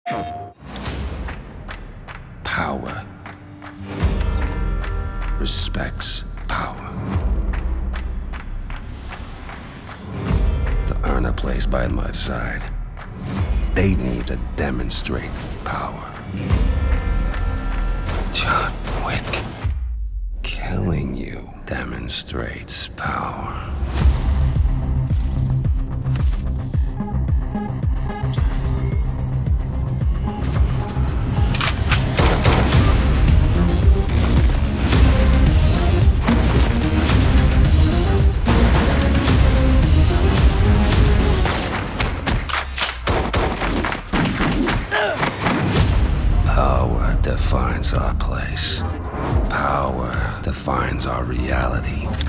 Power respects power. To earn a place by my side, they need to demonstrate power. John Wick, killing you demonstrates power. Power defines our place. Power defines our reality.